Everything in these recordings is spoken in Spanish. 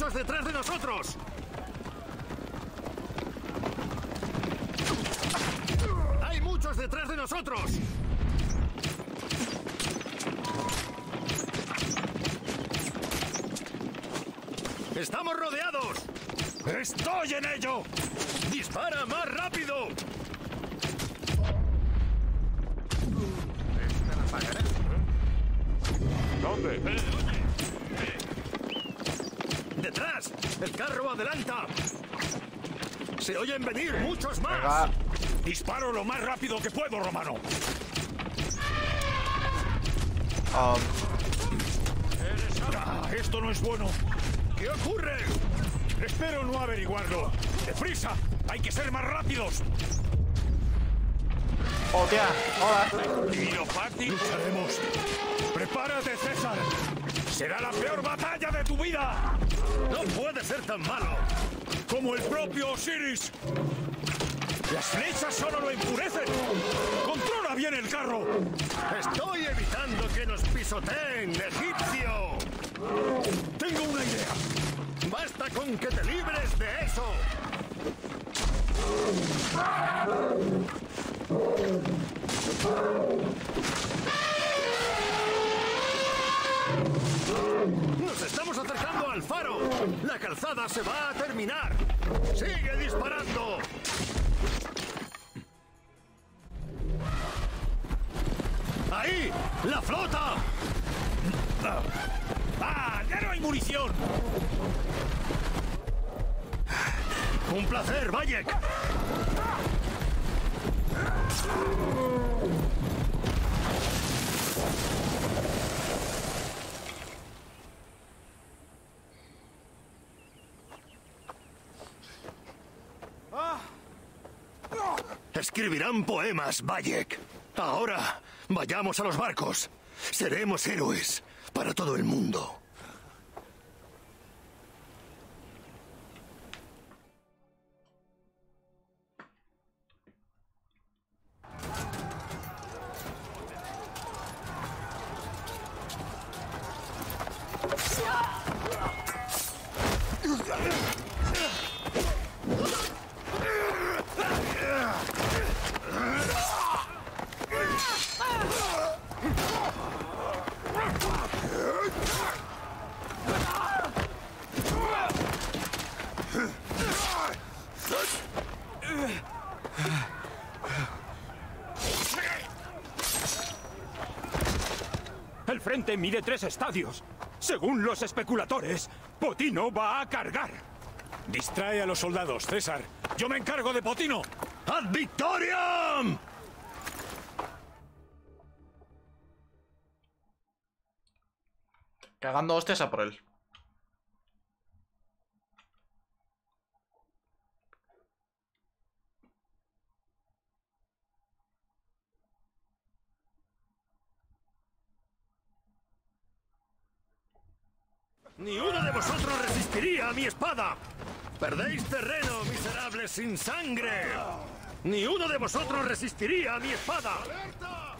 muchos detrás de nosotros! ¡Hay muchos detrás de nosotros! ¡Estamos rodeados! ¡Estoy en ello! ¡Dispara más rápido! ¿Dónde? ¡Detrás! ¡El carro adelanta! ¡Se oyen venir muchos más! Venga. ¡Disparo lo más rápido que puedo, Romano! ¡Esto no es bueno! ¿Qué ocurre? Espero no averiguarlo. ¡Deprisa! ¡Hay que ser más rápidos! ¡Hostia! ¡Hola! ¡Tiro fácil! ¡Lucharemos! ¡Prepárate, César! ¡Será la peor batalla de tu vida! ¡No puede ser tan malo! ¡Como el propio Osiris! ¡Las flechas solo lo enfurecen! ¡Controla bien el carro! ¡Estoy evitando que nos pisoteen, egipcio! ¡Tengo una idea! ¡Basta con que te libres de eso! ¡Nos estamos acercando al faro! ¡La calzada se va a terminar! ¡Sigue disparando! ¡Ahí! ¡La flota! ¡Ah! ¡Ya no hay munición! ¡Un placer, Bayek! Escribirán poemas, Bayek. Ahora, vayamos a los barcos. Seremos héroes para todo el mundo. El frente mide 3 estadios. Según los especuladores, Potino va a cargar. Distrae a los soldados, César. Yo me encargo de Potino. ¡Ad victoriam! Cagando hostias a por él. Ni uno de vosotros resistiría a mi espada. Perdéis terreno, miserables sin sangre. Ni uno de vosotros resistiría a mi espada. ¡Alerta!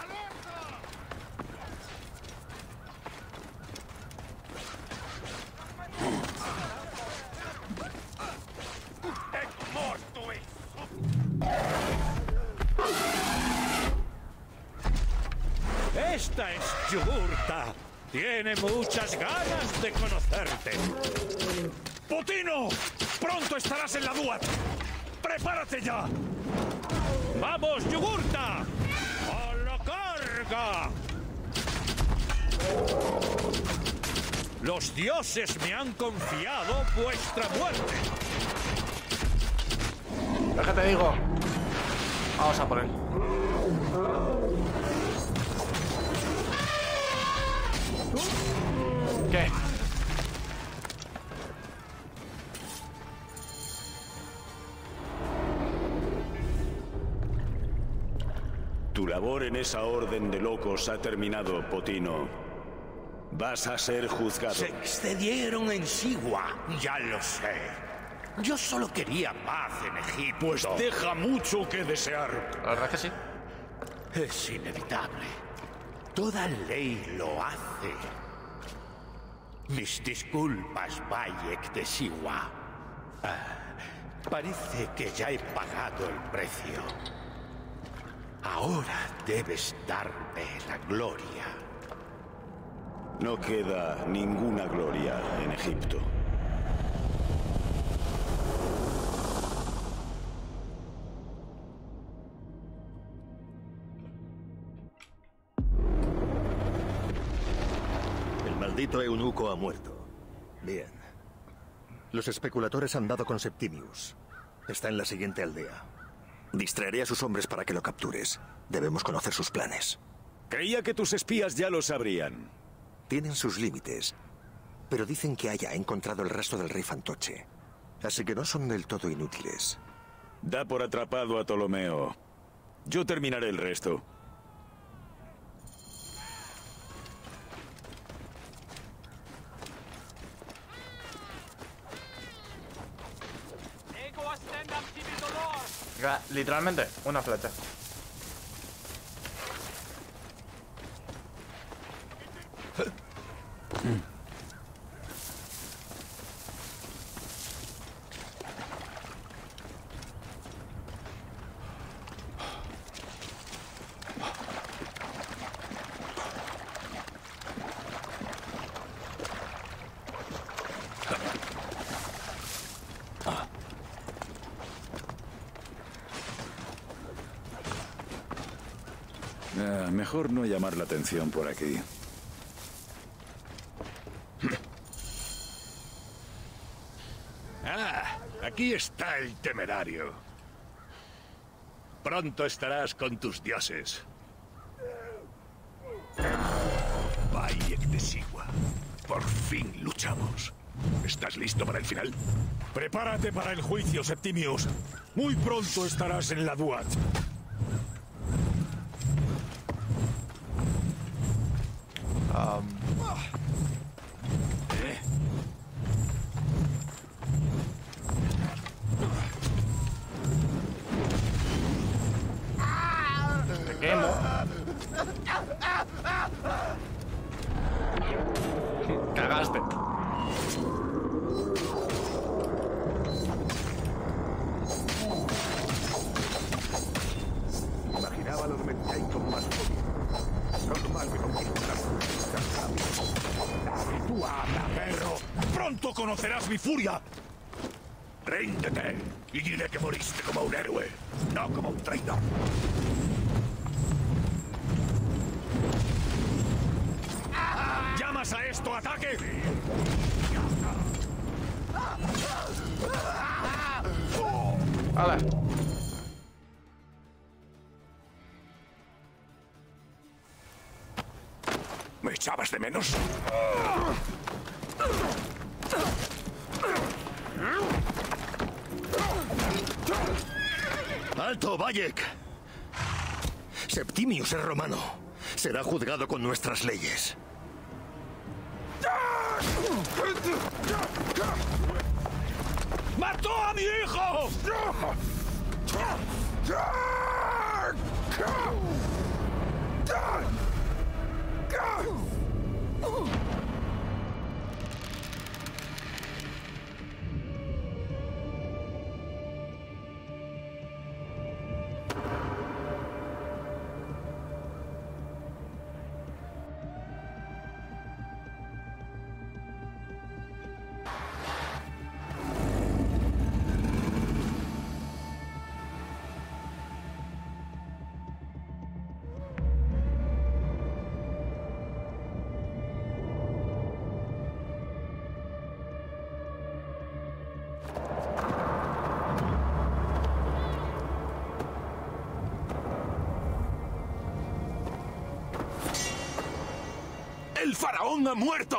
Esta es Yugurta. Tiene muchas ganas de conocerte. ¡Potino! ¡Pronto estarás en la Duat! ¡Prepárate ya! ¡Vamos, Yugurta! ¡A la carga! Los dioses me han confiado vuestra muerte. Déjate, digo. Vamos a por él. ¿Qué? Tu labor en esa orden de locos ha terminado, Potino. Vas a ser juzgado. Se excedieron en Sigua, ya lo sé. Yo solo quería paz en Egipto. Pues deja mucho que desear. La verdad es que sí. Es inevitable. Toda ley lo hace. Mis disculpas, Bayek de Siwa. Parece que ya he pagado el precio. Ahora debes darme la gloria. No queda ninguna gloria en Egipto. El maldito eunuco ha muerto. Bien. Los especuladores han dado con Septimius. Está en la siguiente aldea. Distraeré a sus hombres para que lo captures. Debemos conocer sus planes. Creía que tus espías ya lo sabrían. Tienen sus límites, pero dicen que haya encontrado el rastro del rey Fantoche. Así que no son del todo inútiles. Da por atrapado a Ptolomeo. Yo terminaré el resto. Literalmente, una flecha. Mejor no llamar la atención por aquí. Aquí está el temerario. Pronto estarás con tus dioses. Bayek de Siwa. Por fin luchamos. ¿Estás listo para el final? Prepárate para el juicio, Septimius. Muy pronto estarás en la Duat. Te quemo. Cagaste. Imaginaba los Mentai con más poder. Normal que conquistáramos tan rápido. ¡Tú habla, perro! ¡Pronto conocerás mi furia! ¡Ríndete! Y diré que moriste como un héroe, no como un traidor. ¿Llamas a esto ataque? Vale. ¿Me echabas de menos? ¡Alto, Bayek! Septimius es romano. Será juzgado con nuestras leyes. ¡Mató a mi hijo! ¡El faraón ha muerto!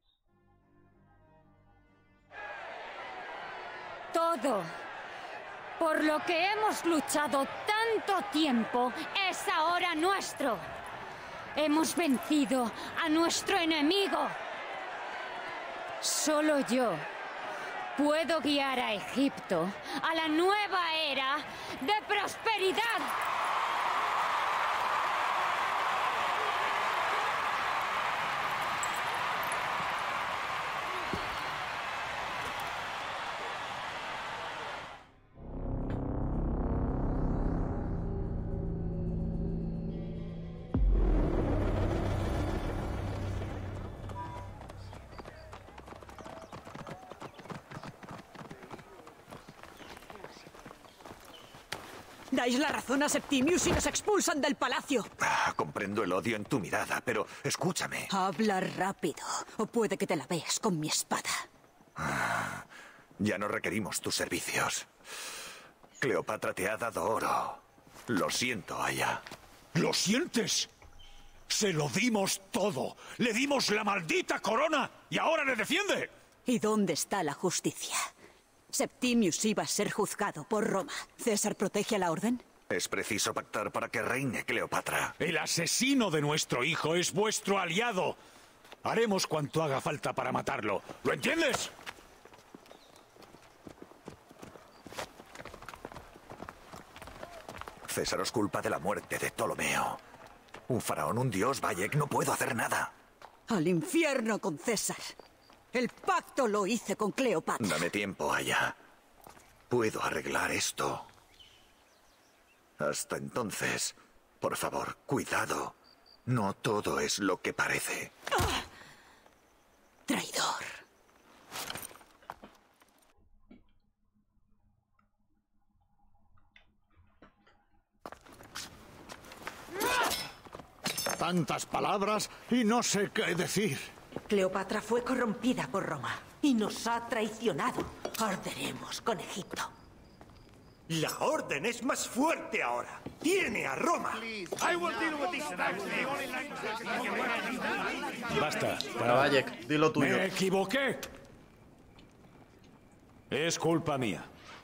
Todo Por lo que hemos luchado tanto tiempo, es ahora nuestro. Hemos vencido a nuestro enemigo. Solo yo puedo guiar a Egipto a la nueva era de prosperidad. Dais la razón a Septimius y nos expulsan del palacio. Comprendo el odio en tu mirada, pero escúchame. Habla rápido, o puede que te la veas con mi espada. Ya no requerimos tus servicios. Cleopatra te ha dado oro. Lo siento, Aya. ¿Lo sientes? Se lo dimos todo. Le dimos la maldita corona y ahora le defiende. ¿Y dónde está la justicia? Septimius iba a ser juzgado por Roma. ¿César protege a la orden? Es preciso pactar para que reine Cleopatra. El asesino de nuestro hijo es vuestro aliado. Haremos cuanto haga falta para matarlo. ¿Lo entiendes? César os culpa de la muerte de Ptolomeo. Un faraón, un dios, Bayek, no puedo hacer nada. Al infierno con César. El pacto lo hice con Cleopatra. Dame tiempo, Aya. Puedo arreglar esto. Hasta entonces, por favor, cuidado. No todo es lo que parece. ¡Ah! Traidor. Tantas palabras y no sé qué decir. Cleopatra fue corrompida por Roma y nos ha traicionado. Arderemos con Egipto. La orden es más fuerte ahora. Tiene a Roma. Basta. Para Bayek, di lo tuyo. Me equivoqué. Es culpa mía.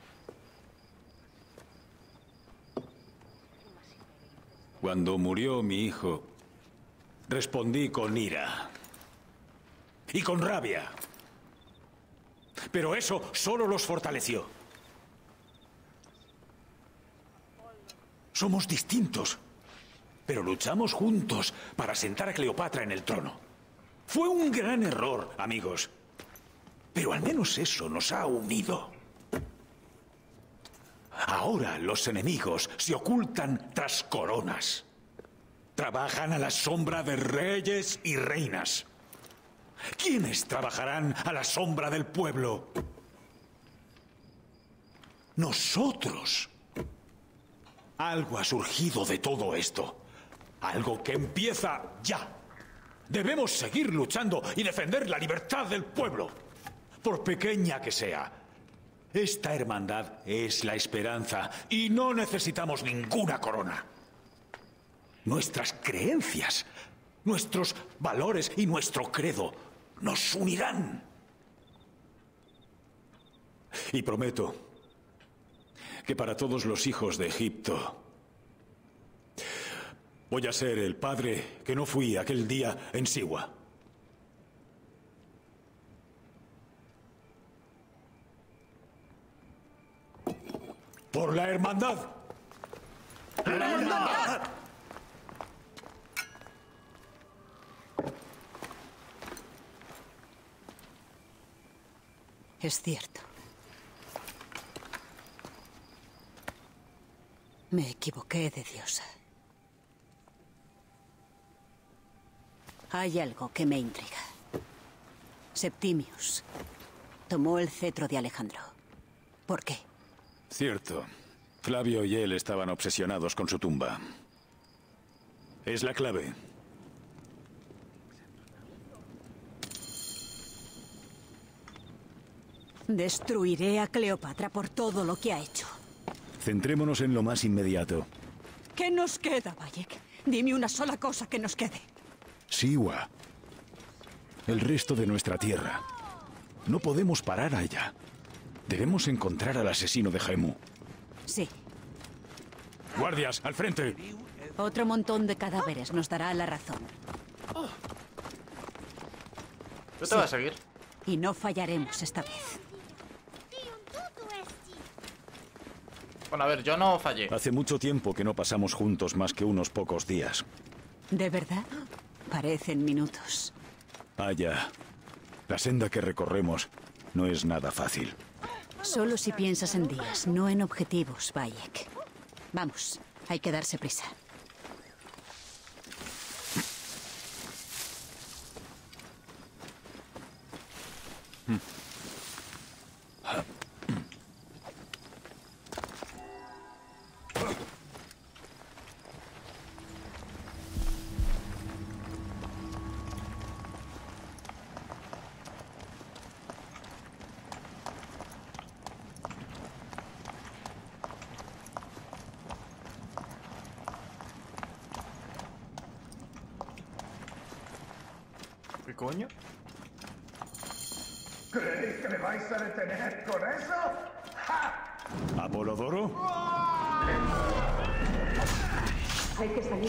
Cuando murió mi hijo, respondí con ira. Y con rabia. Pero eso solo los fortaleció. Somos distintos, pero luchamos juntos para sentar a Cleopatra en el trono. Fue un gran error, amigos. Pero al menos eso nos ha unido. Ahora los enemigos se ocultan tras coronas. Trabajan a la sombra de reyes y reinas. ¿Quiénes trabajarán a la sombra del pueblo? Nosotros. Algo ha surgido de todo esto. Algo que empieza ya. Debemos seguir luchando y defender la libertad del pueblo. Por pequeña que sea. Esta hermandad es la esperanza y no necesitamos ninguna corona. Nuestras creencias, nuestros valores y nuestro credo nos unirán. Y prometo que para todos los hijos de Egipto voy a ser el padre que no fui aquel día en Siwa. ¡Por la hermandad! ¡La hermandad! Es cierto. Me equivoqué de diosa. Hay algo que me intriga. Septimius tomó el cetro de Alejandro. ¿Por qué? Cierto. Flavio y él estaban obsesionados con su tumba. Es la clave. Destruiré a Cleopatra por todo lo que ha hecho. Centrémonos en lo más inmediato. ¿Qué nos queda, Bayek? Dime una sola cosa que nos quede. Siwa. El resto de nuestra tierra. No podemos parar allá. Debemos encontrar al asesino de Jemu. Guardias, al frente. Otro montón de cadáveres nos dará la razón. Yo te voy a seguir. Y no fallaremos esta vez. Bueno, a ver, yo no fallé. Hace mucho tiempo que no pasamos juntos más que unos pocos días. ¿De verdad? Parecen minutos. Ya. La senda que recorremos no es nada fácil. Solo si piensas en días, no en objetivos, Bayek. Vamos, hay que darse prisa. ¿Qué coño? ¿Creéis que me vais a detener con eso? ¡Ja! ¿Apolodoro? Hay que salir.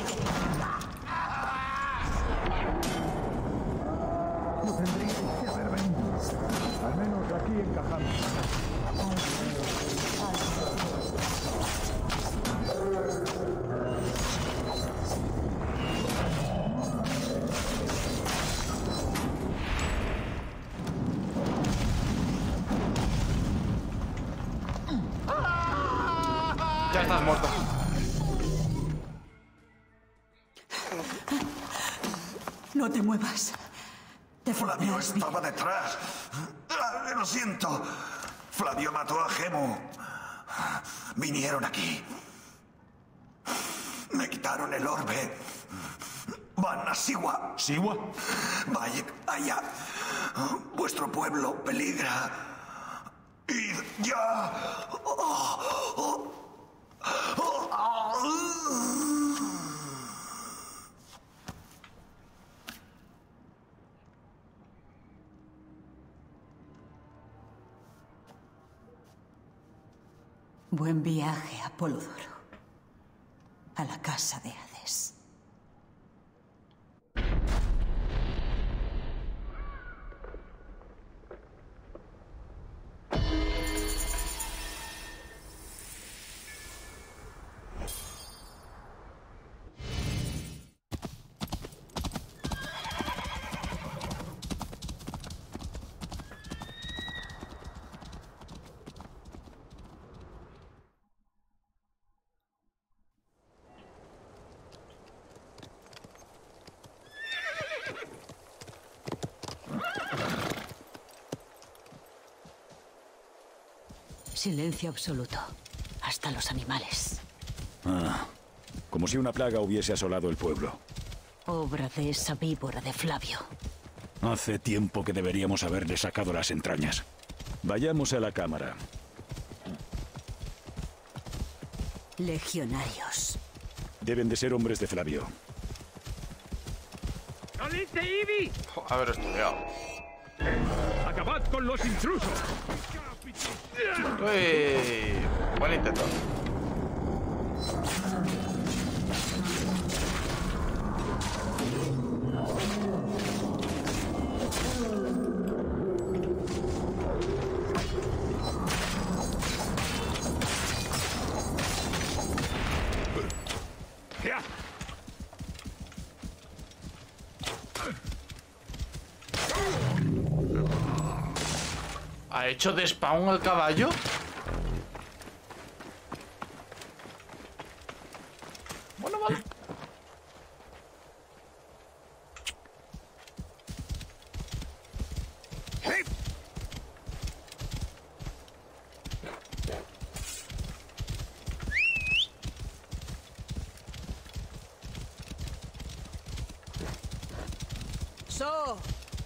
No tendréis que haber venido. Al menos aquí encajamos. Ya estás muerto. No te muevas. Flavio estaba detrás. Lo siento. Flavio mató a Gemu. Vinieron aquí. Me quitaron el orbe. Van a Siwa. ¿Siwa? Bayek, allá. Vuestro pueblo peligra. ¡Id ya! Buen viaje, Apolodoro. A la casa de Hades. Silencio absoluto. Hasta los animales. Como si una plaga hubiese asolado el pueblo. Obra de esa víbora de Flavio. Hace tiempo que deberíamos haberle sacado las entrañas. Vayamos a la cámara. Legionarios. Deben de ser hombres de Flavio. A ver, estudiado. ¡Acabad con los intrusos! Uy, buen intento. ¿Ha hecho de spawn al caballo? Bueno, vale. ¡So!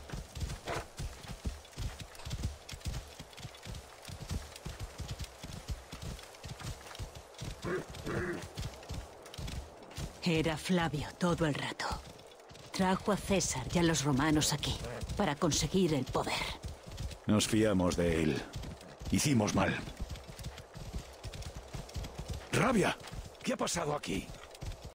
Era Flavio todo el rato. Trajo a César y a los romanos aquí para conseguir el poder. Nos fiamos de él. Hicimos mal. ¡Rabia! ¿Qué ha pasado aquí?